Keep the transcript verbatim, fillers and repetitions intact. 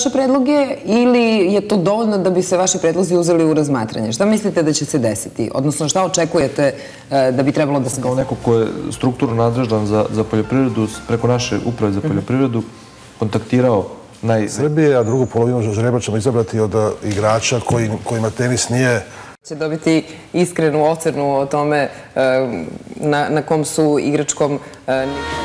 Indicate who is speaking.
Speaker 1: vaše predloge ili je to dovoljno da bi se vaši predlozi uzeli u razmatranje? Šta mislite da će se desiti? Odnosno, šta očekujete da bi trebalo da se desi?
Speaker 2: Kao neko ko je strukturno nadležan za poljoprivredu, preko naše uprave za poljoprivredu, kontaktirao naj...
Speaker 3: Srbije, a drugu polovinu žreba ćemo izabrati od igrača kojima tenis nije...
Speaker 1: Će dobiti iskrenu ocenu o tome na kom su igračkom...